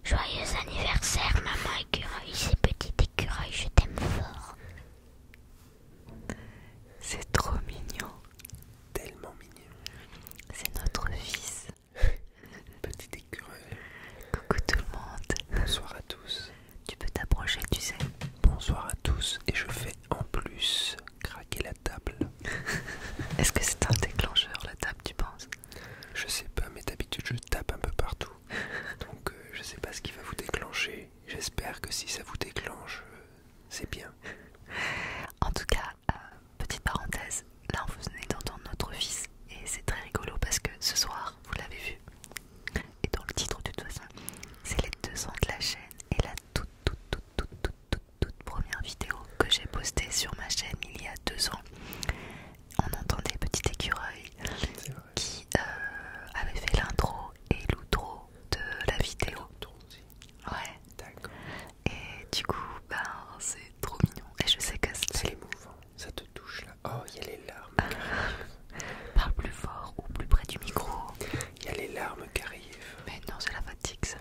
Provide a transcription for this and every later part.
Joyeux anniversaire, maman écureuil, c'est petit écureuil, je t'aime fort. C'est trop mignon. Tellement mignon. C'est notre fils. Petit écureuil. Coucou tout le monde. Bonsoir à tous. Tu peux t'approcher, tu sais. Bonsoir à tous. Et je fais en plus craquer la table. Est-ce que c'est un déclencheur, la table, tu penses? Je sais pas, mais d'habitude je tape un peu partout. Donc je sais pas ce qui va vous déclencher. J'espère que si ça vous déclenche, c'est bien. En tout cas, petite parenthèse, là vous venez d'entendre notre fils et c'est très rigolo parce que ce soir, vous l'avez vu, et dans le titre de toute façon, c'est les 2 ans de la chaîne et la toute première vidéo que j'ai postée sur ma chaîne il y a 2 ans. On entendait Petit Écureuil qui avait fait l'intro et l'outro de la vidéo. Ouais. D'accord. Et du coup, ben c'est trop mignon. Et je sais que C'est émouvant. Ça te touche là. Oh, il y a les larmes qui arrivent. Parle plus fort ou plus près du micro. Il y a les larmes qui arrivent. Mais non, c'est la fatigue ça.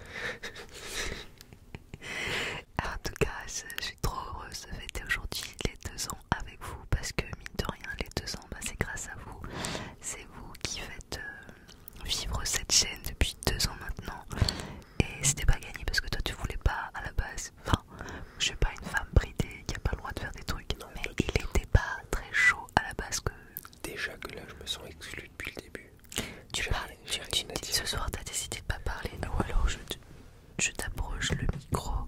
En tout cas, je suis trop heureuse de fêter aujourd'hui les 2 ans avec vous parce que mine de rien, les 2 ans, bah, c'est grâce à vous. C'est vous qui faites vivre cette chaîne depuis 2 ans maintenant. Et c'était pas gagné parce que toi tu voulais pas à la base. Enfin, je suis pas une femme bridée qui a pas le droit de faire des trucs. Non, mais pas il du tout. était pas très chaud à la base que. Déjà que là, je me sens exclu depuis le début. Tu J'ai parles, rien- j'ai rien à dire. ce soir t'as décidé de pas parler. Ou alors je t'approche le micro.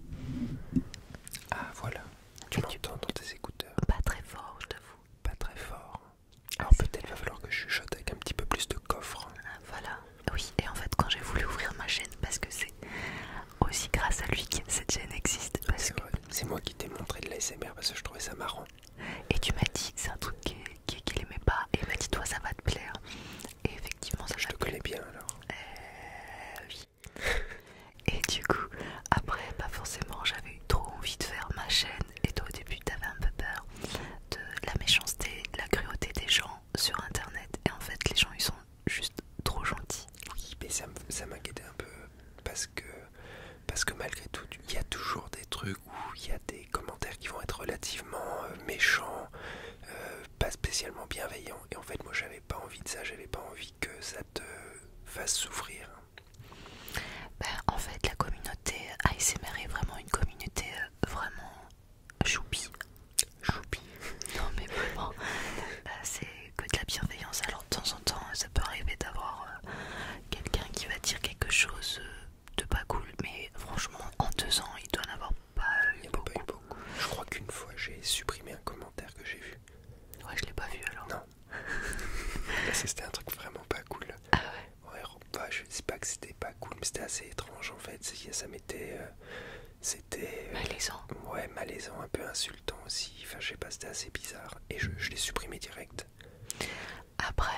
Ah, voilà. Tu m'entends dans tes écouteurs. Pas très fort, je t'avoue. Pas très fort. Alors peut-être va falloir que je chuchote avec un petit peu plus de coffre. Voilà. Oui, et en fait quand j'ai voulu ouvrir ma chaîne, parce que c'est aussi grâce à lui que cette chaîne existe. Parce C'est que... vrai. C'est moi qui t'ai montré de l'ASMR parce que je trouvais ça marrant. Et tu m'as dit que c'est un truc qu'il aimait pas. Et il m'a dit toi ça va te plaire. Et effectivement ça Je m'a te plu. connais bien alors. Oui. Et du coup, après, pas forcément, j'avais eu trop envie de faire ma chaîne. Et toi, au début, t'avais un peu peur de la méchanceté, la cruauté des gens sur internet. Et en fait, les gens, ils sont juste trop gentils. Oui, mais ça m'inquiétait un peu parce que malgré tout, il y a toujours des trucs où il y a des commentaires qui vont être relativement méchants, pas spécialement bienveillants. Et en fait, moi, j'avais pas envie de ça. J'avais pas envie que ça te fasse souffrir. Ben, en fait, la communauté ASMR est vraiment une communauté vraiment choupi. Choupi. Non, mais vraiment, c'est que de la bienveillance. Alors, de temps en temps, ça peut arriver d'avoir quelqu'un qui va dire quelque chose de pas cool. Mais franchement, en 2 ans, il doit en avoir pas Il eu n'y en a beaucoup. pas eu beaucoup. Je crois qu'une fois, j'ai supprimé un commentaire que j'ai vu. Ouais, je l'ai pas vu alors. Non. Parce que c'était un truc vraiment pas cool. Ah ouais. Ouais, bah, je sais pas que c'était pas cool, mais c'était assez étrange en fait. Ça m'était. C'était. Malaisant. Ouais, malaisant, un peu insultant aussi. Enfin, je sais pas, c'était assez bizarre. Et je l'ai supprimé direct. Après,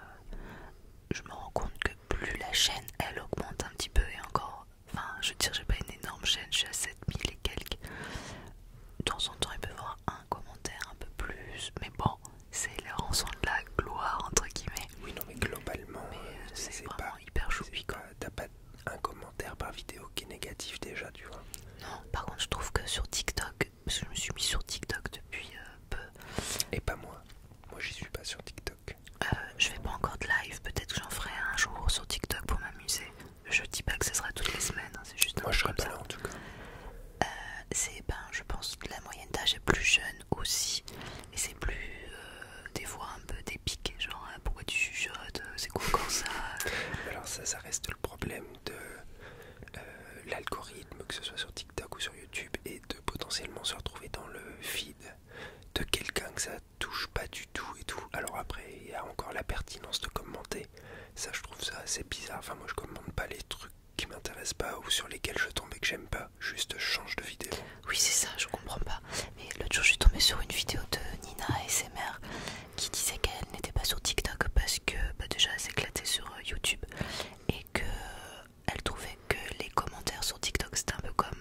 je me rends compte que plus la chaîne elle augmente un petit peu et encore. Enfin, je veux dire, j'ai pas une énorme chaîne, je suis à 7000 et quelques. De temps en temps, il peut y avoir un commentaire un peu plus. Mais bon, c'est les rançons de la gloire, entre guillemets. Oui, non, mais globalement, Mais c'est pas. vraiment hyper choupi quoi. T'as pas un commentaire par vidéo qui est négatif déjà, tu vois. Non, par contre, je trouve que sur TikTok, parce que je me suis mis sur TikTok depuis peu, Et pas moi. Moi, j'y suis pas sur TikTok. je fais pas encore de live, peut-être que j'en ferai un jour sur TikTok pour m'amuser. Je dis pas que ce sera toutes les semaines, hein, c'est juste un Moi, peu je serai comme pas ça. là en tout cas. C'est, ben, je pense que la moyenne d'âge est plus jeune aussi, et c'est plus des fois un peu des pics, genre pourquoi tu chuchotes, c'est quoi encore ça? Alors, ça reste le problème de l'algorithme, que ce soit sur TikTok ou sur YouTube, et de potentiellement se retrouver dans le feed de quelqu'un que ça touche pas du tout et tout. Alors après, il y a encore la pertinence de commenter. Ça, je trouve ça assez bizarre. Enfin, moi, je commente pas les trucs qui m'intéressent pas ou sur lesquels je tombe et que j'aime pas. Juste, je change de vidéo. Oui, c'est ça, je comprends pas. Mais l'autre jour, je suis tombée sur une vidéo de Nina ASMR qui disait qu'elle n'était pas sur TikTok parce que bah, déjà elle s'éclatait sur YouTube et que elle trouvait que les commentaires sur TikTok c'était un peu comme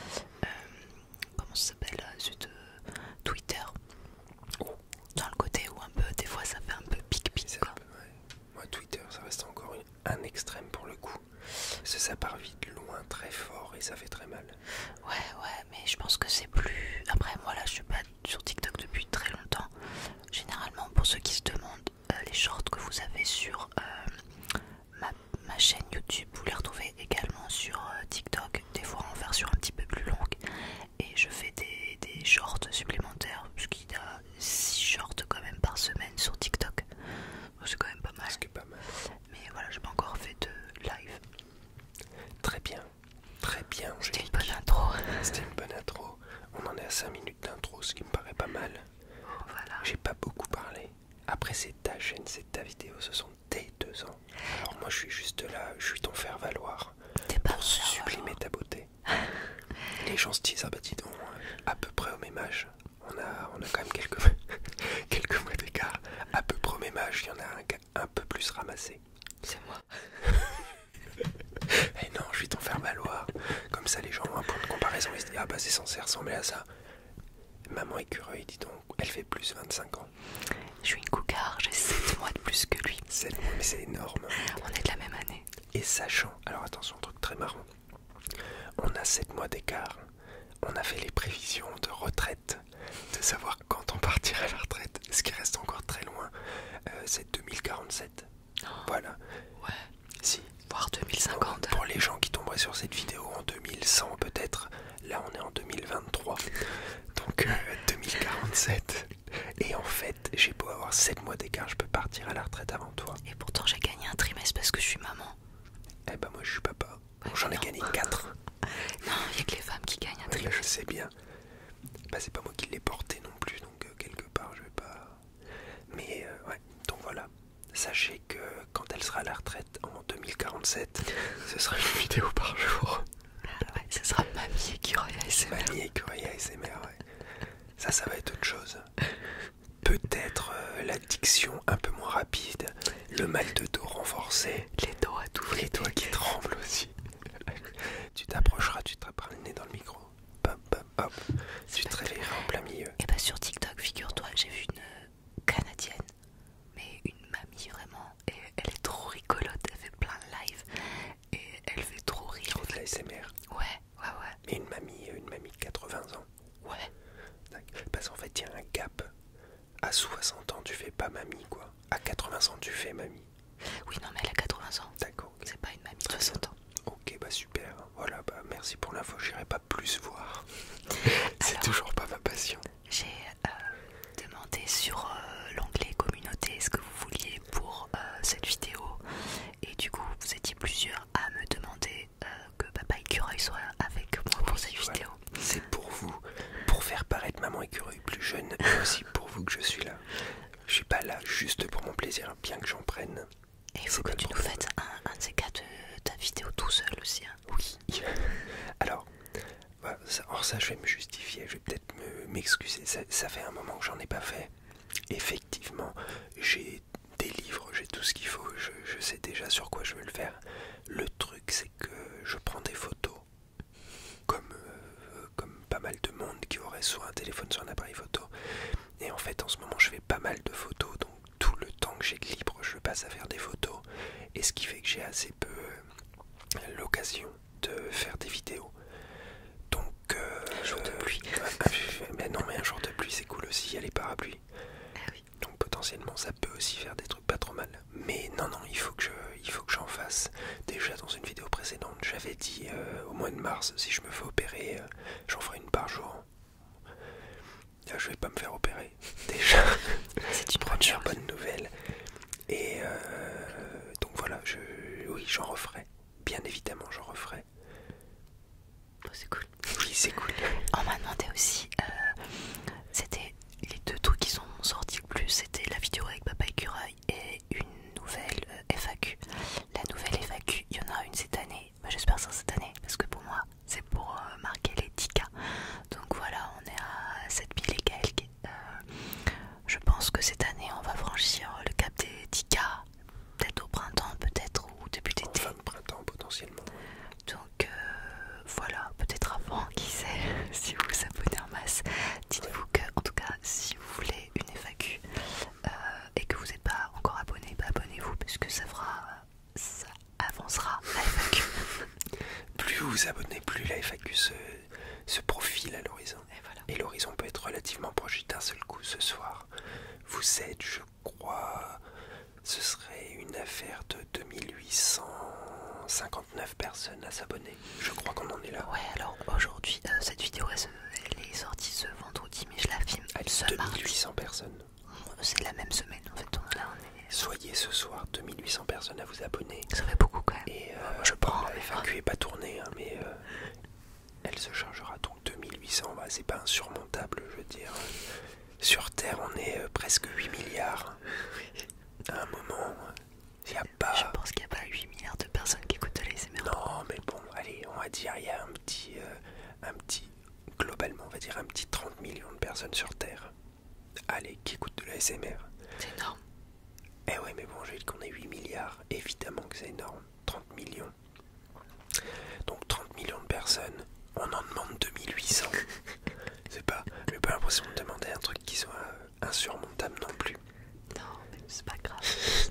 comment ça s'appelle Twitter. Dans le côté où un peu des fois ça fait un peu pic-pic quoi. Ouais. Moi, Twitter, ça reste encore un extrême pour le coup. Parce que ça part vite loin très très fort et ça fait très mal. Ouais, mais je pense que c'est plus... Après, moi là, je suis pas sur TikTok depuis très longtemps. Généralement, pour ceux qui se demandent, les shorts que vous avez sur ma chaîne YouTube, vous les retrouvez également sur TikTok, des fois en version un petit peu plus longue. Et je fais des shorts supplémentaires, parce qu'il y a 6 shorts quand même par semaine sur TikTok. Donc c'est quand même pas mal. Ce qui est pas mal. Mais voilà, j'ai pas encore fait de live. Très bien. Très bien, C'était une Angélique. bonne intro. C'était une bonne intro. On en est à 5 minutes d'intro, ce qui me paraît pas mal. Voilà. J'ai pas beaucoup parlé. Après, c'est ta chaîne, c'est ta vidéo, ce sont tes 2 ans. Alors moi, je suis juste là, je suis ton faire-valoir T'es pas pour sublimer ta beauté. Les gens se disent, ah bah dis donc, à peu près au même âge. On a quand même quelques, quelques mois d'écart. À peu près au même âge, il y en a un qui a un peu plus ramassé. C'est moi. Et non, je suis ton faire-valoir. Comme ça, les gens ont un point de comparaison. Ils se disent, ah bah c'est censé ressembler à ça. Maman écureuil, dis donc, elle fait plus 25 ans. Je suis une cougar, j'ai 7 mois de plus que lui. 7 mois, mais c'est énorme. On est de la même année. Et sachant, alors attention, un truc très marrant. On a 7 mois d'écart. On a fait les prévisions de retraite, de savoir quand on partira à la retraite. Ce qui reste encore très loin, c'est 2047. Voilà. Ouais, Si. voire 2050. Pour les gens qui tomberaient sur cette vidéo en 2100 peut-être, là on est en 2023. Donc 2047. Et en fait, j'ai beau avoir 7 mois d'écart, je peux partir à la retraite avant toi. Et pourtant j'ai gagné un trimestre parce que je suis maman. Eh ben moi je suis papa. J'en ai gagné 4. Non, il n'y a que les femmes qui gagnent un Ouais, là, trimestre. je sais bien. Bah c'est pas moi qui l'ai porté non plus, donc quelque part je vais pas... Mais ouais, donc voilà. Sachez que quand elle sera à la retraite en 2047, ce sera une vidéo par jour. Ouais, ce sera Mamie Écureuil ASMR. Mamie écureuil ASMR, ouais. Ça va être autre chose. Peut-être la diction un peu moins rapide, le mal de dos renforcé, Les dos à tout les fléter. doigts qui tremblent aussi. Tu t'approcheras, tu te taperas le nez dans le micro. Hop, hop, hop. Tu te réveilleras en plein milieu. Et bah sur TikTok, figure-toi, j'ai vu une Canadienne, mais une mamie vraiment, et elle est trop rigolote, elle fait plein de live, et elle fait trop rire. Qui fait de la SMR. Ouais. Mais une mamie de 80 ans. Ouais. Parce qu'en fait, il y a un gap. À 60 ans, tu fais pas mamie, quoi. À 80 ans, tu fais mamie. Oui, non, mais elle a 80 ans. D'accord. Ok. C'est pas une mamie de 60 ans. Ok, bah super. Voilà, bah merci pour l'info. J'irai pas plus voir. C'est Alors, toujours pas ma passion. J'ai demandé sur l'onglet communauté ce que vous vouliez pour cette vidéo. Et du coup, vous étiez plusieurs à me demander que Papa Écureuil soit avec moi pour cette Voilà. vidéo. C'est pour vous, pour faire paraître maman écureuil plus jeune, et aussi pour vous que je suis là. Je suis pas là juste pour mon plaisir, bien que j'en prenne. Et il faut que tu nous fasses un de ces cas de ta vidéo tout seul aussi. Hein. Oui. Alors, bah, ça, je vais me justifier, je vais peut-être m'excuser. Ça fait un moment que j'en ai pas fait. Effectivement, j'ai des livres, j'ai tout ce qu'il faut. Je sais déjà sur quoi je veux le faire. Le truc, c'est que je prends des photos. Comme pas mal de monde qui aurait soit un téléphone, soit un appareil photo. Et en fait, en ce moment, je fais pas mal de photos. Donc, tout le temps que j'ai de libre, je passe à faire des photos. Et ce qui fait que j'ai assez peu l'occasion de faire des vidéos. Donc, Un jour de pluie. Mais non, mais un jour de pluie, c'est cool aussi. Il y a les parapluies. Ah oui. Donc, potentiellement, ça peut aussi faire des trucs pas trop mal. Mais non, il faut que j'en fasse. Déjà, dans une vidéo précédente, j'avais dit au mois de mars, si je me fais opérer, j'en ferai une par jour. Là, je vais pas me faire opérer. Déjà, C'est une première bonne nouvelle. Et donc voilà, oui, j'en referai. Bien évidemment, j'en referai. Oh, c'est cool. Oui, c'est cool. On m'a demandé aussi, c'était les deux trucs qui sont sortis le plus, c'était la vidéo avec Papa Écureuil et une nouvelle FAQ. La nouvelle FAQ, il y en a une cette année, bah, j'espère que c'est cette année, parce que pour moi, c'est pour marquer les 10K. Donc voilà, on est à 7000 et quelques. Je pense que cette année, on va franchir le cap des 10K, peut-être au printemps, peut-être, ou début d'été. Fin de printemps, potentiellement. Donc abonnés, plus la FAQ se profile à l'horizon. voilà. Et l'horizon peut être relativement proche d'un seul coup ce soir. Vous êtes, je crois, ce serait une affaire de 2859 personnes à s'abonner. Je crois qu'on en est là. Ouais, alors aujourd'hui, cette vidéo elle est sortie ce vendredi, mais je la filme ce mardi. 2800 personnes. C'est la même semaine en fait. Soyez ce soir 2800 personnes à vous abonner. Ça fait beaucoup quand même. Et je prends. La FAQ n'est pas tournée, hein, mais elle se chargera. Donc 2800, bah, c'est pas insurmontable, je veux dire. Sur Terre, on est presque 8 milliards. À un moment, il n'y a pas... Je pense qu'il n'y a pas 8 milliards de personnes qui écoutent les ASMR. Non, mais bon, allez, on va dire, il y a un petit... Globalement, on va dire un petit 30 millions de personnes sur Terre. Allez, qui écoutent de la SMR. C'est énorme. Eh ouais, mais bon, j'ai dit qu'on est 8 milliards. Évidemment que c'est énorme. 30 millions. Donc 30 millions de personnes, on en demande 2800. J'ai pas l'impression de demander un truc qui soit insurmontable non plus. Non, mais c'est pas grave.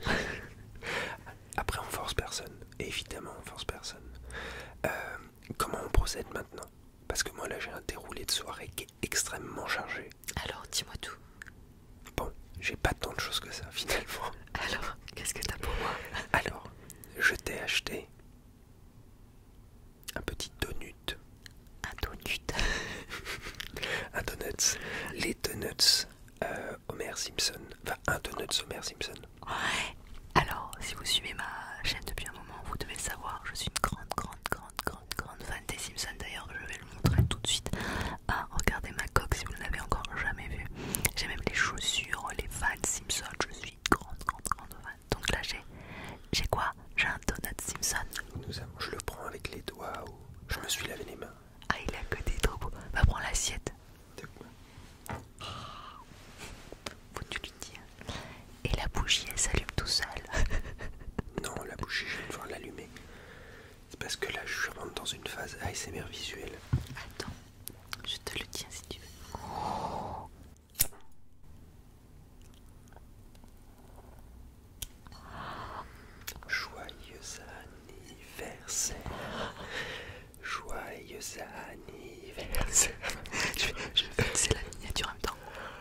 Après, on force personne. Évidemment, on force personne. Comment on procède maintenant? Parce que moi, là, j'ai un déroulé de soirée qui est extrêmement chargé. Alors, dis-moi tout. Bon, j'ai pas tant de choses que ça, finalement. Alors, qu'est-ce que t'as pour moi? Alors, je t'ai acheté un petit donut. Un donut. Un donuts. Les donuts Homer Simpson. Enfin, un donuts Homer Simpson. Ouais. Alors, si vous suivez ma chaîne depuis un moment, vous devez le savoir. Je suis une grande fan des Simpsons. D'ailleurs, je vais le montrer tout de suite. Ah, regardez ma coque si vous ne l'avez encore jamais vue. J'ai même les chaussures, les fans Simpson. Je suis une grande fan. Donc là, j'ai quoi? J'ai un donut Simpson. Je le prends avec les doigts ou je me suis lavé les mains. Ah, il est à côté, trop beau. Va prendre l'assiette. De quoi? Faut-tu lui dire? Et la bougie, elle s'allume tout seul. Non, la bougie, je vais devoir l'allumer. C'est parce que là, je rentre dans une phase ASMR visuelle. Attends, je te le tiens si tu veux. Joyeux anniversaire. Joyeux anniversaire. Je vais c'est la miniature en même temps.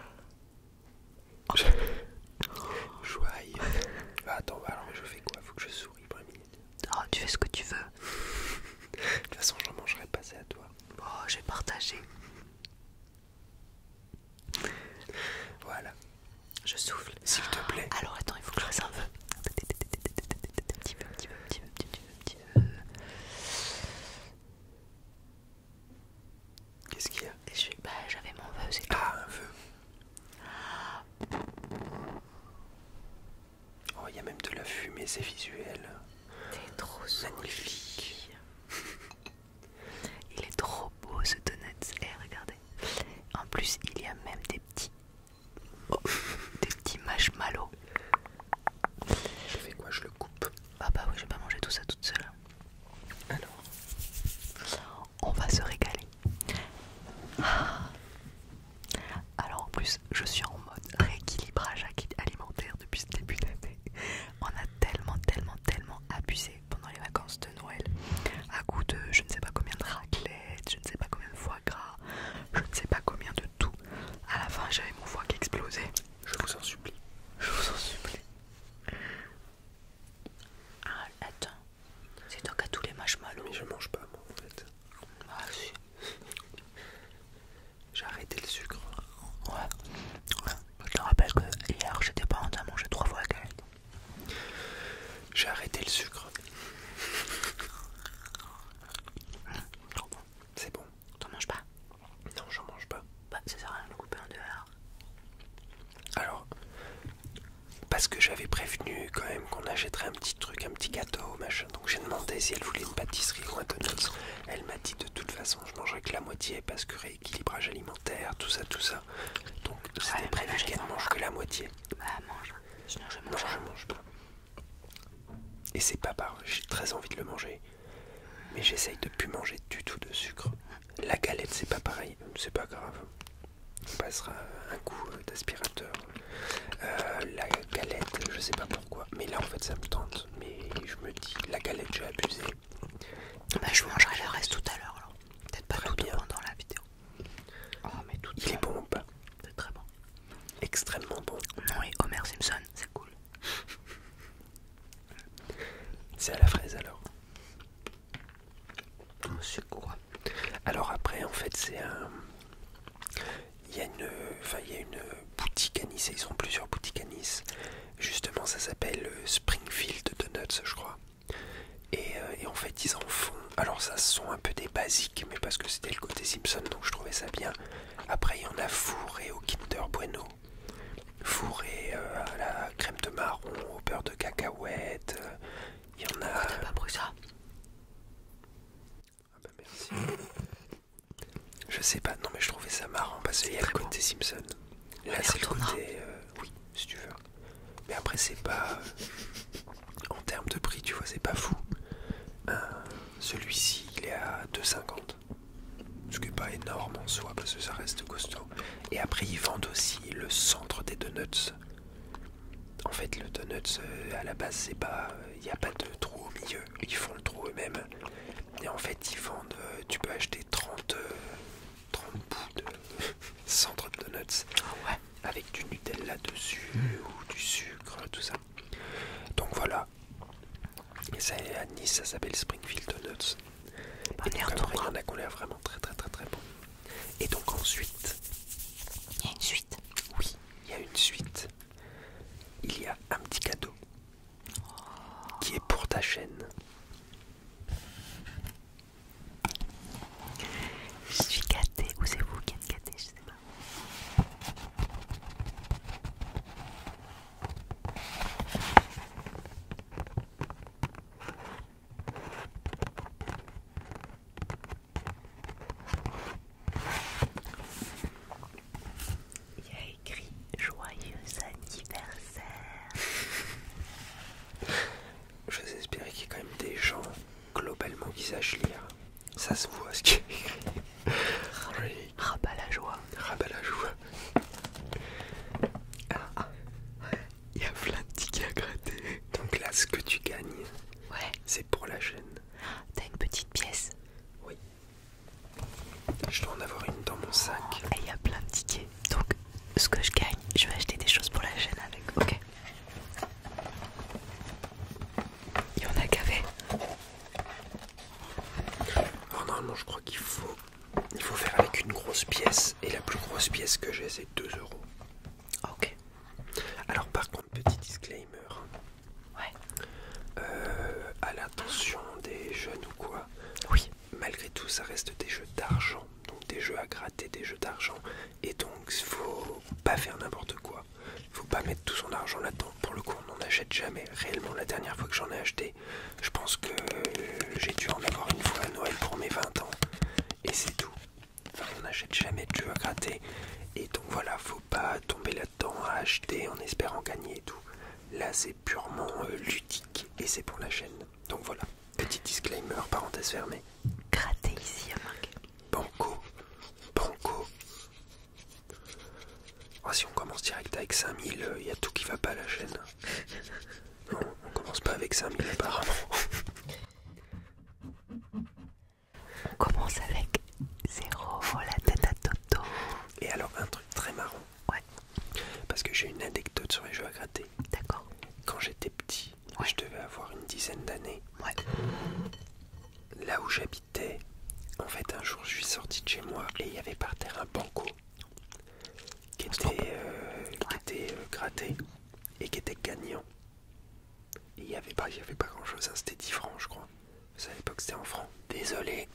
Joyeux. Attends, alors je fais quoi? Faut que je souris pour une minute. Oh, tu fais ce que tu veux. De toute façon, j'en mangerai pas, c'est à toi. Oh, j'ai partagé. Voilà. Je souffle. S'il te plaît. Alors attends, il faut que je fasse un vœu. Un petit peu. Qu'est-ce qu'il y a? Bah, j'avais mon vœu, c'est tout. Ah, un vœu. Oh, il y a même de la fumée, c'est visuel. T'es trop Magnifique. Il est trop beau ce donut. Eh, regardez. En plus, il y a même des petits marshmallows. Je fais quoi? Je le coupe. Ah bah oui, je vais pas manger tout ça toute seule. Alors, On va se régaler. Alors en plus, je suis en mode rééquilibrage alimentaire depuis ce début d'année. On a tellement abusé pendant les vacances de Noël. À coup de je ne sais pas combien de raclette, je ne sais pas combien de foie gras, je ne sais pas combien de tout. À la fin, j'avais mon foie qui explosait. je vous en supplie. Je vous en supplie. Ah, attends. C'est toi qui as tous les marshmallows. Mais je mange pas, moi, en fait. Ah, si. J'ai arrêté le sucre. Ouais. Je te rappelle que hier, j'étais pas en train de manger 3 fois la galette. J'ai arrêté le sucre. C'est bon. T'en manges pas? Non, j'en mange pas. Bah, ça sert à rien de le couper en deux alors. Alors, parce que j'avais prévenu quand même qu'on achèterait un petit truc, un petit gâteau, machin. Donc j'ai demandé si elle voulait une pâtisserie ou un donut. Elle m'a dit de toute façon je mangerai que la moitié parce que rééquilibrage alimentaire, tout ça. Donc c'était prévu qu'elle mange que la moitié. Bah, mange. Sinon, je Non, mange. je mange pas. Et c'est pas par... J'ai très envie de le manger. Mais j'essaye de plus manger du tout de sucre. La galette, c'est pas pareil. C'est pas grave. On passera un coup d'aspirateur. La galette, je sais pas pourquoi. Mais là, en fait, ça me tente. Mais je me dis, la galette, j'ai abusé. Bah, je mangerai le reste tout à l'heure. au sucre quoi. Alors après, en fait, c'est un... il y a une boutique à Nice, et ils ont plusieurs boutiques à Nice. Justement, ça s'appelle Springfield Donuts, je crois. Et en fait, ils en font... Alors ça, ce sont un peu des basiques, mais parce que c'était le côté Simpson, donc je trouvais ça bien. Après, il y en a fourré au Kinder Bueno, fourré à la crème de marron, au beurre de cacahuète. Il y en a... T'as pas pris ça? Ah bah merci. Je sais pas, non mais je trouvais ça marrant parce qu'il y a le côté Simpson. Là c'est le côté... oui, si tu veux. Mais après c'est pas... en termes de prix, tu vois, c'est pas fou. Celui-ci, il est à 2,50. Ce qui est pas énorme en soi parce que ça reste costaud. Et après ils vendent aussi le centre des donuts. En fait le donuts à la base c'est pas... il n'y a pas de trou au milieu. Ils font le trou eux-mêmes. Et en fait ils vendent... tu peux acheter 30 bouts de centre de donuts. Ouais. Avec du Nutella dessus ou du sucre, tout ça. Donc voilà. Et ça, à Nice, ça s'appelle Springfield Donuts. Et donc après, il y en a qui ont l'air vraiment très très très très bon. Et donc ensuite... il y a une suite. Oui, il y a une suite. Il y a un petit cadeau qui est pour ta chaîne. Je suis gâtée, ou c'est vous qui êtes gâtée, je sais pas. Il y a écrit joyeux anniversaire. J'ose espérer qu'il y a quand même des gens globalement qui sachent lire. Ça se voit ce qui est écrit. Oui. Rabat la joie. Rabat la joie. Il y a plein de tickets à gratter. Donc là, ce que tu gagnes, Ouais. c'est pour la chaîne. T'as une petite pièce. Oui. Je dois en avoir une dans mon sac. Et il y a plein de tickets. Donc, ce que je gagne, je vais acheter des choses pour la chaîne avec. Ok. Il y en a qu'avec. Alors normalement, je crois qu'il faut faire avec une grosse pièce. Et la plus grosse pièce que j'ai, c'est 2 euros. Ok. Alors par contre, petit disclaimer. Ouais. À l'attention des jeunes ou quoi. Oui. Malgré tout, ça reste des jeux d'argent. Donc des jeux à gratter, des jeux d'argent. Et donc, faut pas faire n'importe quoi. Faut pas mettre tout son argent là-dedans. Pour le coup, on n'en achète jamais. Réellement, la dernière fois que j'en ai acheté, je pense que j'ai dû en avoir une fois à Noël pour mes 20 ans. Et c'est tout. Enfin, on n'achète jamais de jeux à gratter. Et donc voilà, faut pas tomber là-dedans à acheter en espérant gagner et tout. Là, c'est purement ludique et c'est pour la chaîne. Donc voilà, petit disclaimer, parenthèse fermée. Gratter ici, à marqué. Banco. Banco. Oh, si on commence direct avec 5000, il y a tout qui va pas à la chaîne. Non, on commence pas avec 5000 apparemment. On commence avec 0, la tête à Toto. Et alors, un truc très marrant. Ouais. Parce que j'ai une anecdote sur les jeux à gratter. D'accord. Quand j'étais petit, je devais avoir une dizaine d'années. Ouais. Là où j'habitais, en fait, un jour, je suis sorti de chez moi et il y avait par terre un banco qui était gratté et qui était gagnant. Et il y avait pas grand chose, hein, c'était 10 francs, je crois. À l'époque, c'était en francs. Désolé.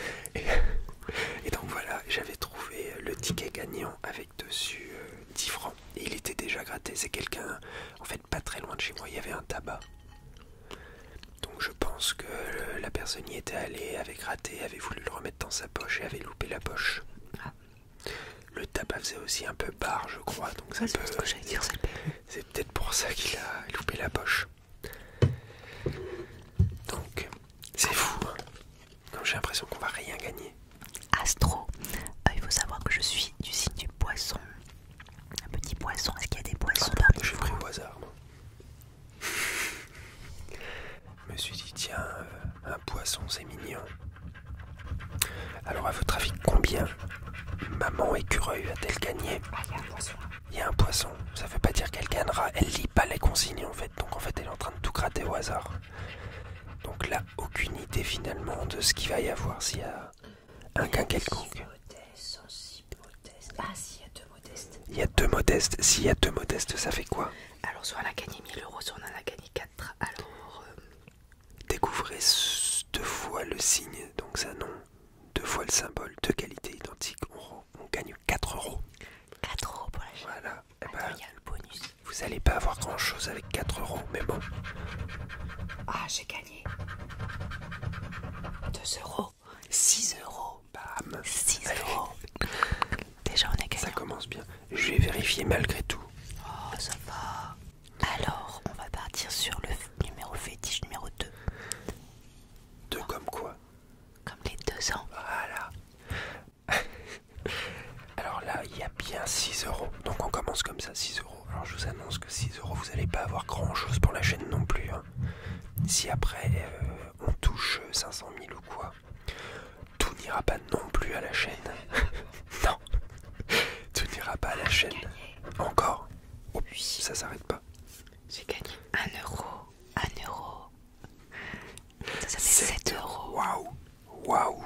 Et donc voilà, j'avais trouvé le ticket gagnant avec dessus 10 francs. Et il était déjà gratté. C'est quelqu'un, en fait, pas très loin de chez moi, il y avait un tabac. Donc je pense que la personne y était allée, avait gratté, avait voulu le remettre dans sa poche et avait loupé la poche. Ah. Le tabac faisait aussi un peu barre, je crois. Donc ça Ouais, c'est ce que j'allais dire, c'est peut-être pour ça qu'il a loupé la poche. Donc, c'est fou, hein. Donc j'ai l'impression qu'on va rien gagner. Astro, il faut savoir que je suis du signe du poisson. Un petit poisson, est-ce qu'il y a des poissons Ah, parmi j'ai vous? pris au hasard, moi. Je me suis dit, tiens, un poisson, c'est mignon. Alors, à votre avis, combien maman écureuil va-t-elle gagner? Ah, il y a un poisson. Il y a un poisson, ça veut pas dire qu'elle gagnera. Elle lit pas les consignes, en fait. Donc, en fait, elle est en train de tout gratter au hasard. Donc là, aucune idée finalement de ce qu'il va y avoir s'il y a un gain quelconque. Ah, s'il y a 2 modestes. Il y a 2 modestes. S'il y a 2 modestes, ça fait quoi? Alors, soit on a gagné 1000 euros, soit on en a gagné 4. Alors, Découvrez 2 fois le signe, donc ça non. 2 fois le symbole, 2 qualités identiques. On gagne 4 euros. 4 euros pour la chaîne. Voilà. Eh ben, Attends, il y a le bonus. vous n'allez pas avoir grand chose avec 4 euros, mais bon. Ah, j'ai gagné 2 euros. 6 euros. Bam. 6 Allez, euros. Déjà, on est ça gagné. commence bien. Je vais vérifier malgré tout. Oh, ça va. Alors, on va partir sur le numéro fétiche numéro 2. 2 comme quoi? Comme les 2 ans. Voilà. Alors là, il y a bien 6 euros. Donc on commence comme ça, 6 euros. Alors je vous annonce que 6 euros, vous n'allez pas avoir grand chose pour la chaîne non plus. Hein. Si après on touche 500 000 ou quoi, tout n'ira pas non plus à la chaîne. Non, tout n'ira pas à la chaîne. Encore. Oh, Oui. ça s'arrête pas. J'ai gagné 1 euro. 1 euro. Ça fait 7 euros. Waouh. Waouh.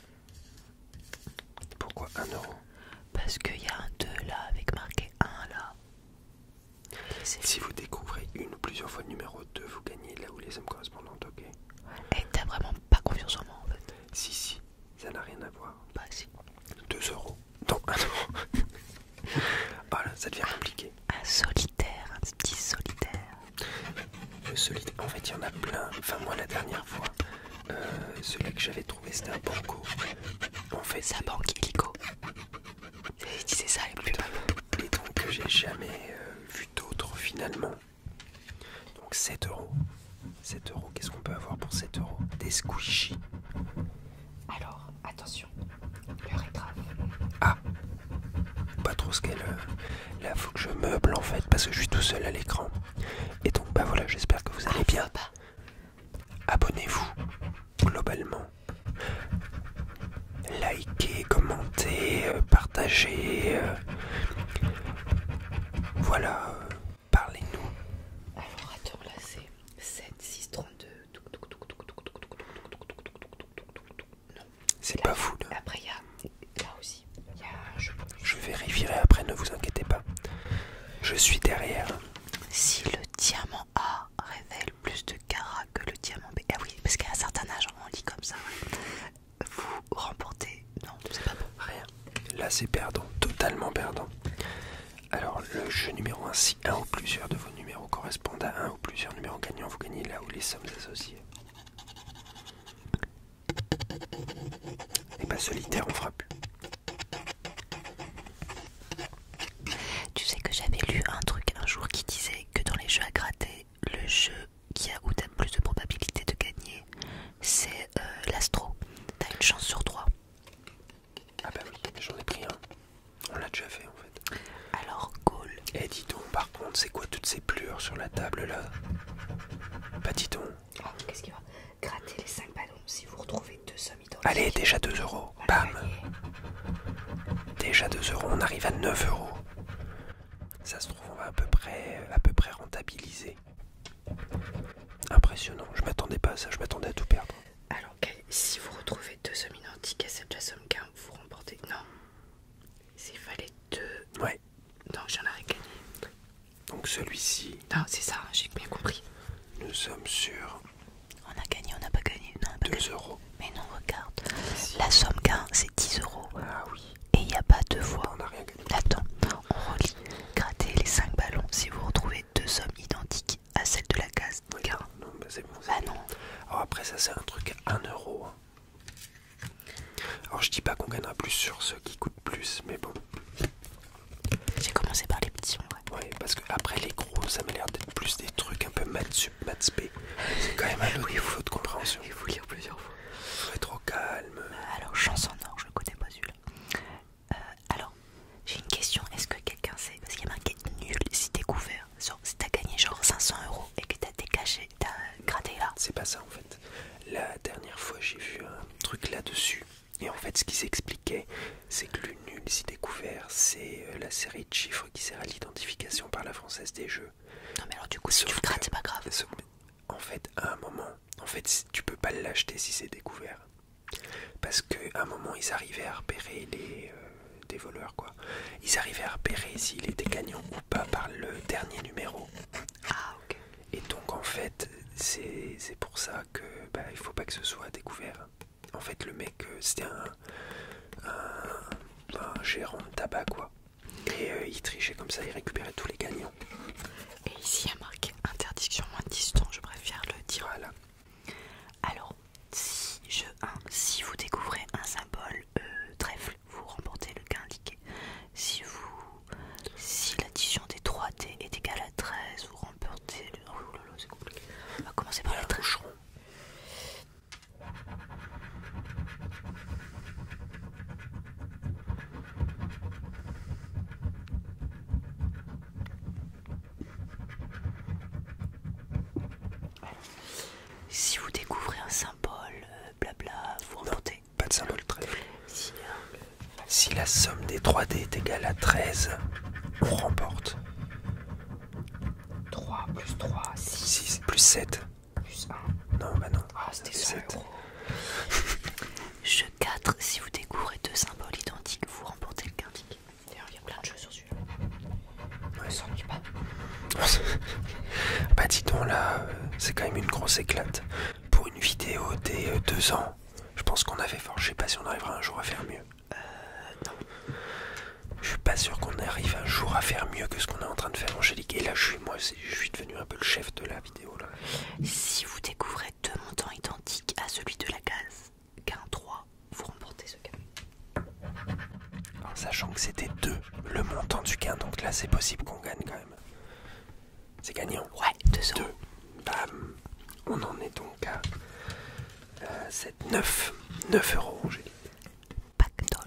Pourquoi 1 euro? Parce qu'il y a un 2 là avec marqué 1 là. Si vous découvrez une ou plusieurs fois le numéro 2, vous gagnez là où les sommes correspondantes, ok? Et t'as vraiment pas confiance en moi en fait. Si, ça n'a rien à voir. Bah si. 2 euros. Non, 1 euro. Voilà, ça devient compliqué. Un solitaire, un petit solitaire. Le solide, en fait, il y en a plein. Enfin, moi, la dernière fois, celui que j'avais trouvé, c'était un banco. En fait, Sa banque illico. C'est ça les plus et donc, j'ai jamais vu d'autres finalement. Donc, 7 euros. 7 euros, qu'est-ce qu'on peut avoir pour 7 euros? Des squishies. Alors, attention. L'heure est grave. Ah, pas trop ce qu'elle. Là, faut que je meuble en fait, parce que je suis tout seul à l'écran. Et donc, bah voilà, j'espère que vous allez bien. Abonnez-vous, globalement. Likez, commentez, partagez. Voilà, parlez-nous. Alors attends, là c'est 7, 6, 32. Non. C'est pas fou là. Après il y a là aussi. Il y a un jeu. Je vérifierai après, ne vous inquiétez pas. Je suis derrière. Si le diamant A révèle plus de carats que le diamant B. Ah oui, parce qu'à un certain âge, on lit comme ça. Vous remportez. Non, c'est pas bon. Rien. Là, c'est perdant, totalement perdant. Alors, le jeu numéro 1, si un ou plusieurs de vos numéros correspondent à un ou plusieurs numéros gagnants, vous gagnez là où les sommes associées. Et pas solitaire, on fera plus. Tu sais que j'avais lu un truc un jour qui disait que dans les jeux à gratter, le jeu où t'as plus de probabilité de gagner, c'est l'astro. T'as une chance sur 3. Ah bah oui, j'en ai pris un. On l'a déjà fait en fait. Alors, goal. Eh dis donc, par contre, c'est quoi toutes ces pleurs sur la table là? Bah dis donc. Oh, qu'est-ce qu'il va gratter les 5 ballons si vous retrouvez 2 sommes identiques. Allez, déjà 2 euros. Bam. Déjà 2 euros, on arrive à 9 euros. Ça se trouve, on va à peu près rentabiliser. Impressionnant, je m'attendais pas à ça, je m'attendais à tout perdre. Alors, si vous retrouvez 2 sommes identiques à celle de la somme qu'un, vous remportez. Non. S'il fallait 2. Ouais, Donc j'en aurais gagné. donc celui-ci, Non, c'est ça, j'ai bien compris. nous sommes sur On a gagné, on n'a pas gagné. Non, on n'a pas 2 gagné. euros. Mais non, regarde. Ici. La somme gain, c'est 10 euros. Ah oui, Et il n'y a pas 2 fois. on n'a rien gagné. Attends, on relit. Grattez les 5 ballons si vous retrouvez 2 sommes identiques à celle de la case Oui, gain. non, bah c'est bon. Bah non. Alors après, ça c'est un truc à 1 euro. Hein. Alors je dis pas qu'on gagnera plus sur ceux qui coûtent plus, mais bon. J'ai commencé par les petits en vrai. Ouais, parce que après les gros, ça m'a l'air d'être plus des trucs un peu maths sup, maths spé. C'est quand même un autre niveau de compréhension. Il faut lire plusieurs fois. Faut être au calme. Alors, chance en or, je le connais pas celui-là. Alors, j'ai une question. Est-ce que quelqu'un sait? Parce qu'il y a marqué nul si découvert. Genre, si t'as gagné genre 500 euros et que t'as décaché, t'as gratté là. C'est pas ça en fait. La dernière fois, j'ai vu un truc là-dessus. Et en fait, ce qui s'expliquait, c'est que le nul si découvert, c'est la série de chiffres qui sert à l'identification par la Française des Jeux. Non, mais alors, du coup, si tu Sauf grattes, que- c'est pas grave. En fait, à un moment, en fait, pas l'acheter si c'est découvert. Parce qu'à un moment, ils arrivaient à repérer des voleurs, quoi. Ils arrivaient à repérer s'il était gagnant ou pas par le dernier numéro. Ah, ok. Et donc, en fait, c'est pour ça que il faut pas que ce soit découvert. En fait, le mec, c'était un gérant de tabac, quoi. Et il trichait comme ça, il récupérait tous les gagnants. Et ici, il y a marqué interdiction moins de 10 ans, je préfère le dire. Voilà. Alors, si jeu 1, si vous découvrez un symbole trèfle, vous remportez le gain indiqué. Si l'addition des 3D est égale à 13, vous remportez le... Oh là là, c'est compliqué. On va commencer par les 13. Si vous découvrez un symbole, blabla, vous remportez. Pas de symbole trèfle. Si, Si la somme des 3D est égale à 13, on remporte. 3 plus 3, 6 6 plus 7. plus 1. Non, bah non. Ah, c'était 100 7. €. Jeu 4, si vous découvrez deux symboles identiques, vous remportez le gain indiqué. D'ailleurs, il y a plein de jeux sur celui-là. Ouais. On s'ennuie pas. Bah dis donc là, c'est quand même une grosse éclate. Pour une vidéo des 2 ans, je pense qu'on avait fort. Je sais pas si on arrivera un jour à faire mieux. Non. Je suis pas sûr qu'on arrive un jour à faire mieux que ce qu'on est en train de faire, Angélique. Et là, je suis devenu un peu le chef de la vidéo là. Si vous découvrez deux montants identiques à celui de la case gain 3, vous remportez ce gain. En sachant que c'était 2 le montant du gain, donc là c'est possible qu'on gagne quand même. C'est gagnant. Ouais, 2 €. 2. Bam. On en est donc à 9 €, Angélique. Pactole.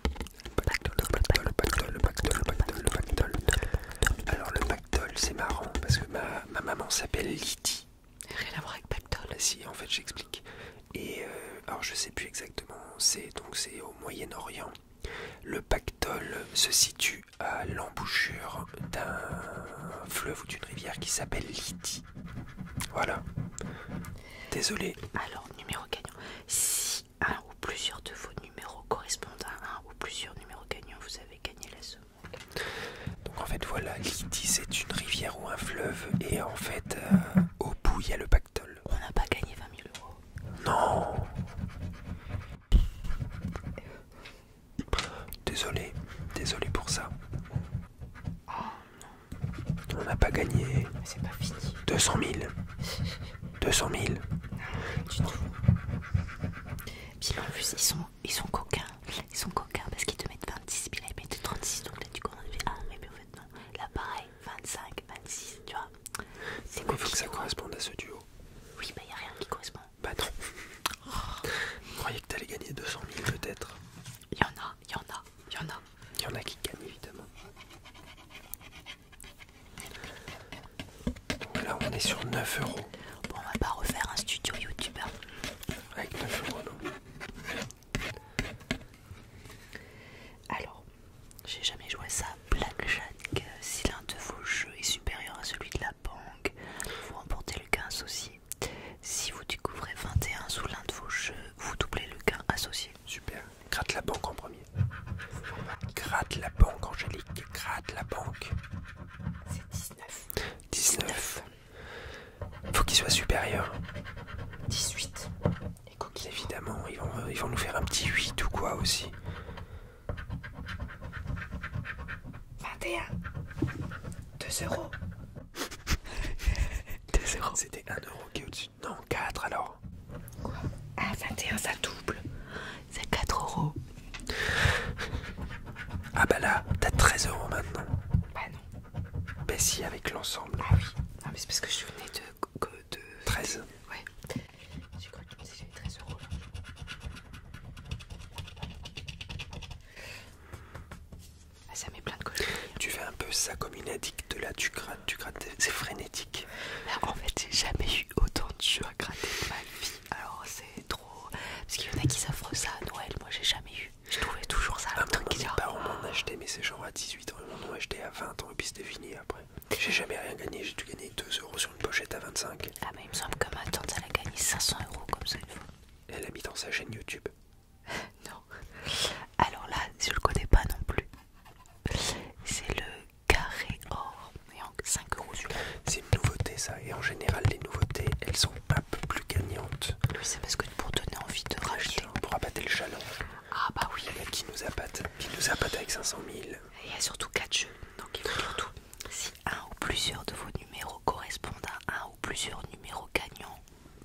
Le pactole. Alors le pactole, c'est marrant parce que ma maman s'appelle Lydie. Rien à voir avec Pactole. Bah si, en fait j'explique. Et alors je sais plus exactement, c'est au Moyen-Orient. Le pactole se situe à l'embouchure d'un fleuve ou d'une rivière qui s'appelle Lydie. Voilà. Désolé. Alors, numéro gagnant. Si un ou plusieurs de vos numéros correspondent à un ou plusieurs numéros gagnants, vous avez gagné la somme. Donc en fait voilà, Lydie c'est une rivière ou un fleuve et en fait au bout il y a le pactole. On n'a pas gagné 20 000 €. Non. Désolé pour ça. On n'a pas gagné Mais c'est pas fini. 200 000. 200 000. Du tout. Puis en plus, ils sont coquins. Ils sont coquins parce qu'ils te mettent 26, puis là ils mettent 36. Donc là tu commences à dire, ah, mais en fait non. Là pareil, 25, 26, tu vois. C'est Il faut que compliqué. ça corresponde à ce duo. Oui, bah y a rien qui correspond. Bah non. Je croyais que t'allais gagner 200 000 peut-être. Il y en a. Il y en a qui gagnent évidemment. Donc là on est sur 9 €. Bon, on va pas refaire un studio YouTube. Hein. Avec 9 € non. Alors, j'ai jamais joué à ça. Blackjack, si l'un de vos jeux est supérieur à celui de la banque, vous remportez le gain associé. Si vous découvrez 21 sous l'un de vos jeux, vous doublez le gain associé. Super. Gratte la banque en premier. Gratte la banque, Angélique. Gratte la banque. C'est 19. 19. Faut qu'il soit supérieur. 18. Les coquilles. Évidemment, ils vont nous faire un petit 8 ou quoi aussi. 21. 2 €. 2 €. C'était 1 € qui est au-dessus. Non, 4 alors. Quoi? Ah, 21, ça double. C'est 4 €. Ah bah là, t'as 13 € maintenant. Bah non. Bah si, avec l'ensemble. Ah oui. Non, mais c'est parce que je venais de 13. Ouais. J'ai cru que tu me disais 13 € là. Ah, ça met plein de cochonneries. Tu fais un peu ça comme une addict là, tu grattes, c'est frénétique. Là, en fait, j'ai jamais eu autant de jeux à gratter de ma vie. Alors, c'est trop. Parce qu'il y en a qui s'offrent ça à Noël. Moi, j'ai jamais eu. Je trouvais toujours ça un truc Mes genre. parents m'en achetaient, mais c'est genre à 18 ans, ils m'en ont acheté à 20 ans et puis c'était fini après. J'ai jamais rien gagné, j'ai dû gagner 2 € sur une pochette à 25. Ah, mais il me semble que ma tante, elle a gagné 500 € comme ça. 500 000. Et il y a surtout 4 jeux, donc il faut lire tout. Si un ou plusieurs de vos numéros correspondent à un ou plusieurs numéros gagnants,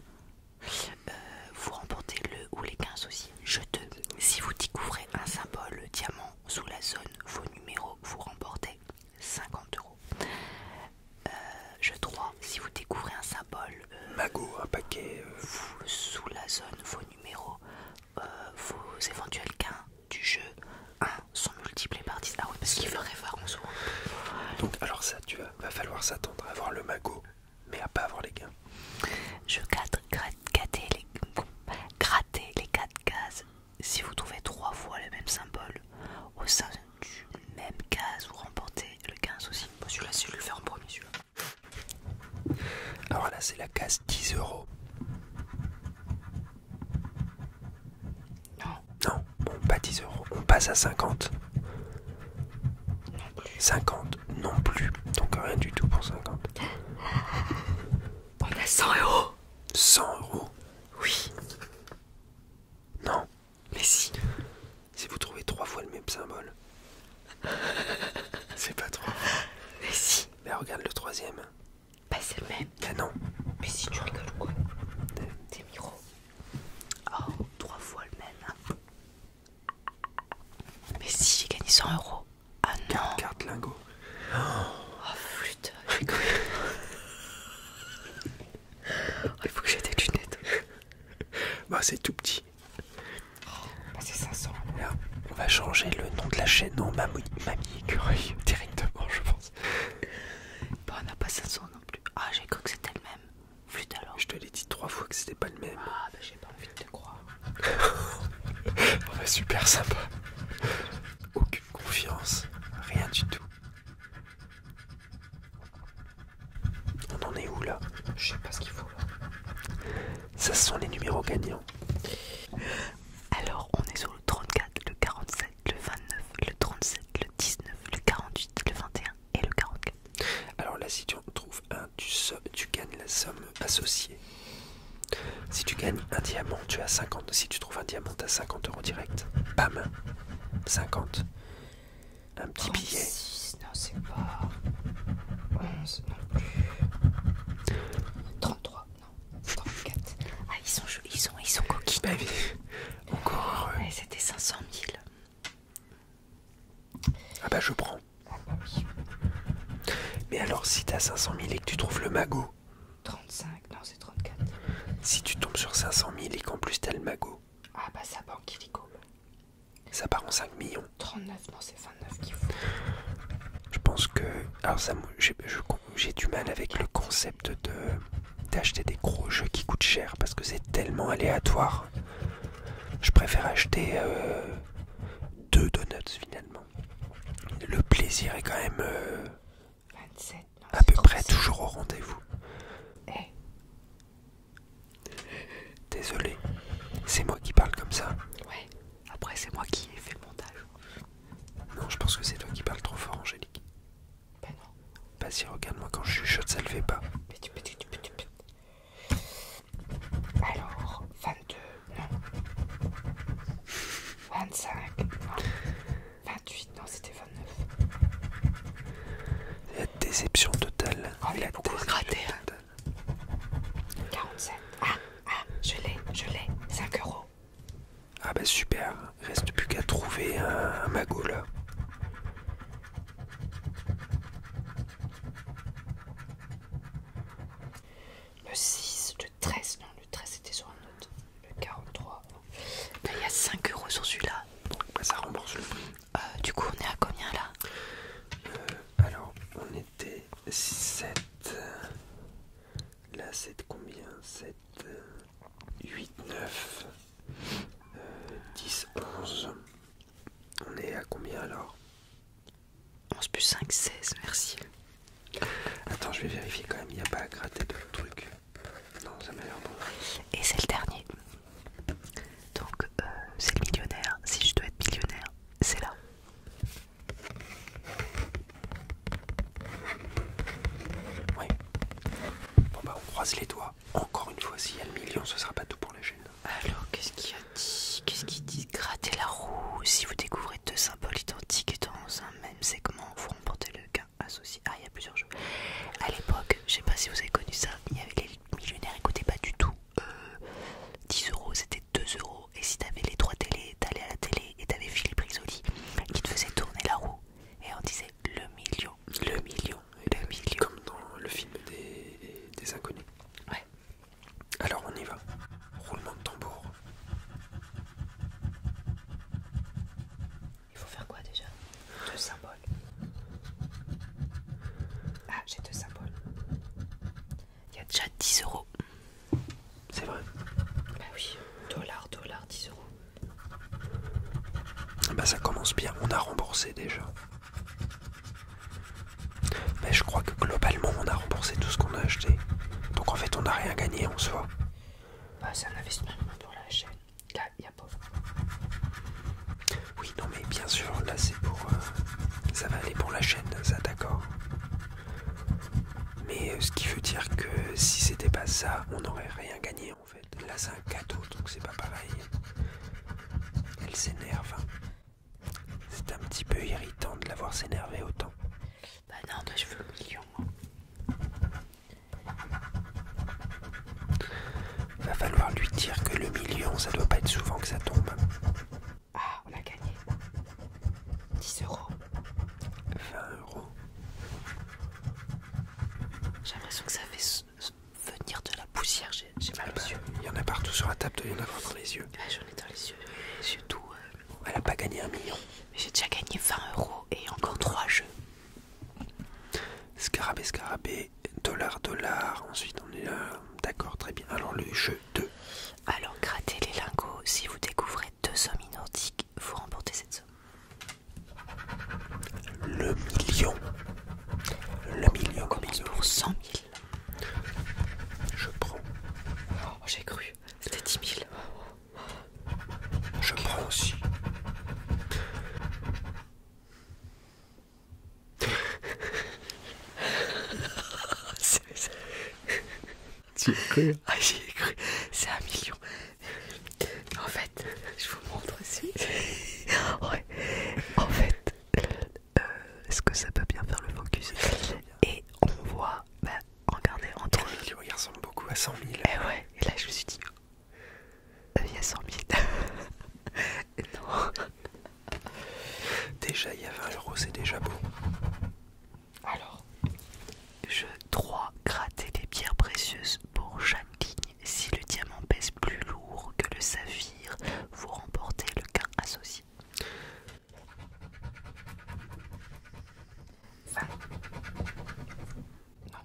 vous remportez le ou les 15 aussi. Jeu 2. Si vous découvrez un symbole diamant sous la zone vos numéros, vous remportez 50 €. Jeu 3. Si vous découvrez un symbole Mago, un paquet. sous la zone vos numéros, vos éventuels gains du jeu 1 sont multipliés par 10. Ah oui, parce qu'il fait référence souvent. Donc alors ça, va falloir s'attendre à avoir le magot, mais à pas avoir les gains. Jeu 4. Grattez les 4 cases. Si vous trouvez 3 fois le même symbole au sein du même case, vous remportez le 15 aussi. Bon, celui-là, c'est le faire en premier, celui-là. Alors là, c'est la case 10 €. Non, Non, bon, pas 10 €. On passe à 50. non plus. 50 non plus. Donc rien du tout pour 50. On a 100 €. 100 €. Oui, Non. mais si. Si vous trouvez 3 fois le même symbole. C'est pas trop. Mais si. Mais regarde le troisième. Bah, c'est le même. Mais non. Mais si tu rigoles ou quoi? T'es micro. Oh, 3 fois le même. Hein. Mais si, j'ai gagné 100 €. Ah non. Carte lingot. Oh, flûte. J'ai rigolé. Oh, il faut que j'ai des lunettes. Bah c'est tout petit. Bah, c'est 500. Là, on va changer le nom de la chaîne en Mamie Écureuil directement, je pense. Bah, on n'a pas 500 non plus. Ah, j'ai cru que c'était le même. Flûte alors. Je te l'ai dit 3 fois que c'était pas le même. Ah, bah, j'ai pas envie de te croire. Oh, bah, super sympa. Aucune confiance. Rien du tout. On en est où là? Je sais pas ce qu'il faut là. Ça, ce sont les numéros gagnants. Alors, on est sur le 34, le 47, le 29, le 37, le 19, le 48, le 21 et le 44. Alors là, si tu en trouves un, tu gagnes la somme associée. Si tu gagnes un diamant, tu as 50. Si tu trouves un diamant, tu as 50 € direct. Bam, 50. Un petit billet. 36, non, c'est pas. 11, non plus. 33, non. 34. Ah, ils sont coquines. Bah oui, encore heureux. Ouais, c'était 500 000. Ah bah je prends. Ah, bah oui. Mais alors, si t'as 500 000 et que tu trouves le magot, 35, non, c'est 34. si tu tombes sur 500 000 et qu'en plus t'as le magot, Ah, bah ça banque illico. ça part en 5 millions. 39, non, c'est 29 qu'il faut. Je pense que... Alors ça, j'ai du mal avec le concept d'acheter des gros jeux qui coûtent cher parce que c'est tellement aléatoire. Je préfère acheter 2 donuts finalement. Le plaisir est quand même 27, non, à c'est peu près 36. toujours au rendez-vous. Eh, Désolé, c'est moi qui parle comme ça. ouais. Après, c'est moi qui ai fait le montage. Non, je pense que c'est toi qui parles trop fort, Angélique. Ben non. Vas-y, regarde-moi quand je chuchote, ça le fait pas. Petit. Alors, 22, non. 25, non. 28, non, c'était 29. La déception totale. Oh, il y a La beaucoup à déception gratter, hein. totale. 47. Ah, je l'ai. 5 €. Ah bah super, reste plus qu'à trouver un magot là. Le 6, le 13, non, le 13 c'était sur un autre. Le 43, non. Là, il y a 5 € sur celui-là. Bah, ça rembourse le prix. Du coup, on est à combien là? Alors, on était 7. Là, c'est combien? 7, 8, 9, 10, 11. On est à combien alors? 11 plus 5, 16, merci. Attends, je vais vérifier quand même, il n'y a pas à gratter de trucs. Non, ça m'a l'air bon. Et c'est le dernier. Donc, c'est le millionnaire. Si je dois être millionnaire, c'est là. Oui. Bon bah, on croise les doigts. Encore une fois, s'il y a le million, ce sera pas tout pour la chaîne. Alors, qu'est-ce qu'il a dit? Qu'est-ce qu'il dit? Grattez la roue. Si vous découvrez 2 symboles identiques deux symboles. Ah, j'ai deux symboles. Il y a déjà 10 euros. C'est vrai. Bah oui, dollar, 10 euros. Bah ça commence bien, on a remboursé déjà. Mais je crois que globalement on a remboursé tout ce qu'on a acheté. Donc en fait on n'a rien gagné en soi. Bah c'est un investissement pour la chaîne. Là, il n'y a pas. Oui non mais bien sûr là c'est pour... ça va aller pour la chaîne, ça d'accord. Mais ce qui veut dire que si c'était pas ça, on n'aurait rien gagné en fait. Là c'est un cadeau donc c'est pas pareil. Elle s'énerve. C'est un petit peu irritant de la voir s'énerver autant. Bah non, bah je veux le million moi. Va falloir lui dire que le million ça doit pas être souvent que ça tombe. Ah, on a gagné 10 euros. 20 euros. J'ai l'impression que ça fait venir de la poussière. J'ai mal aux yeux. Il y en a partout sur la table, il y en a dans les yeux. Ah, j'en ai dans les yeux. J'ai tout. Elle a pas gagné 1 million. Mais j'ai déjà gagné 20 euros et encore 3 jeux. Scarabée, scarabée, dollar, dollar. Ensuite on est là. D'accord, très bien. Alors le jeu 2. Alors, grattez les lingots. Si vous découvrez 2 sommes nordiques, vous remportez cette somme. Le million. Le million. On commence pour 100 000. Je prends. Oh, j'ai cru. C'était 10 000. Je prends aussi. Tu y as cru? Ah, j'y ai cru. C'est 1 million. En fait, je vous montre aussi. Ouais. En fait, est-ce que ça peut bien faire le focus? Et on voit, bah, regardez, entre... 1 million, il ressemble beaucoup à 100 000. Et ouais, et là je me suis dit, il y a 100 000. Non. Déjà, il y a 20 euros, c'est déjà beau. Alors, jeu 3, gratter les pierres précieuses pour chaque ligne. Si le diamant pèse plus lourd que le saphir, vous remportez le gain associé. 20. Non.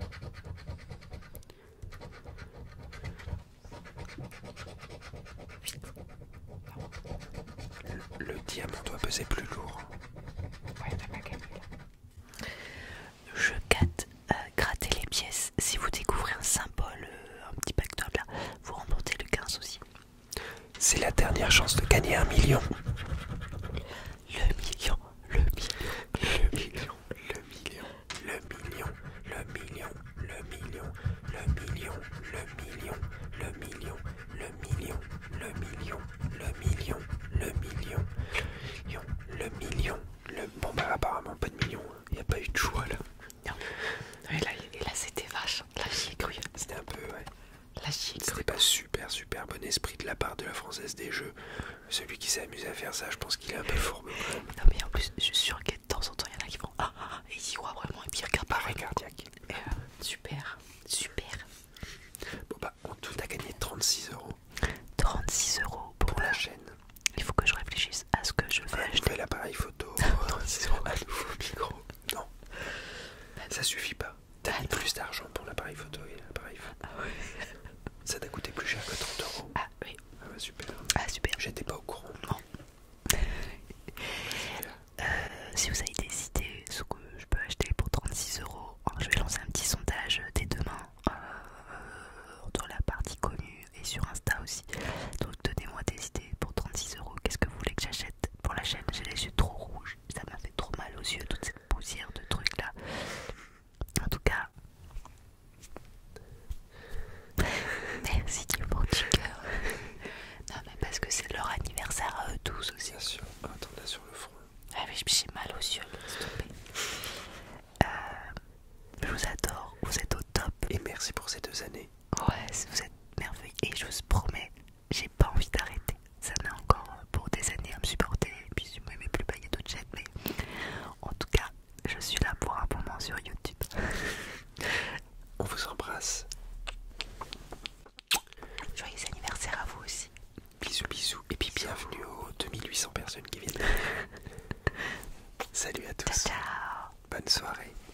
Le diamant doit peser plus lourd. Ouais, t'as pas gagné là. Jeu 4, gratter les pièces. Si vous découvrez un symbole, un petit pactole là, vous remportez le 15 aussi. C'est la dernière chance de gagner 1 million. Le million, le million, Le million, le million, le million, le million, le million, le million, le million, le million, le million, le million, le million, le million, le million, le... Bon bah apparemment pas de million, il n'y a pas eu de choix là. Non. Et là c'était vache, là j'y ai cru. C'était un peu, ouais. Là j'y ai cru. C'était pas super bon esprit de la part de la Française des Jeux. Celui qui s'est amusé à faire ça, je pense qu'il est un peu fourbe quand même. Non mais en plus, je suis sûr que de temps en temps il y en a qui font et ils y croient vraiment et puis ils regardent pas. Arrêt cardiaque. Super, super. Bon bah en tout t'as gagné 36 euros 36 euros pour la chaîne. Il faut que je réfléchisse à ce que je vais Un acheter. nouvel appareil photo, 36 euros. un nouveau micro. Non, ça suffit pas. T'as mis plus d'argent pour l'appareil photo et l'appareil photo. Ah ouais. Ça t'a coûté plus cher que 30 euros. Ah oui. Ah bah super. Ah super. J'étais pas au courant. Non. Si vous avez des idées ce que je peux acheter pour 36 euros, je vais lancer un petit sondage dès demain dans la partie connue et sur Insta aussi. Donc donnez-moi des idées pour 36 euros. Qu'est-ce que vous voulez que j'achète pour la chaîne? J'ai les yeux trop rouges, ça m'a fait trop mal aux yeux, toute cette poussière de trucs là. En tout cas, merci du fond du cœur. Non mais parce que c'est leur anniversaire à eux tous aussi. Bien sûr. Oh, t'en as sur le front. Ah oui, j'ai mal aux yeux, laisse tomber. Je vous adore, vous êtes au top. Et merci pour ces 2 années. Ouais, vous êtes merveilleux. Et je vous promets, j'ai pas envie d'arrêter. Ça met encore pour des années à me supporter. Et puis si vous m'aimez plus, il y a d'autres chaînes. Mais en tout cas, je suis là pour un moment sur YouTube. On vous embrasse. Joyeux anniversaire à vous aussi. Bisous bisous. Et puis bienvenue aux 2800 personnes qui viennent. Salut à Ciao, tous. ciao. Bonne soirée.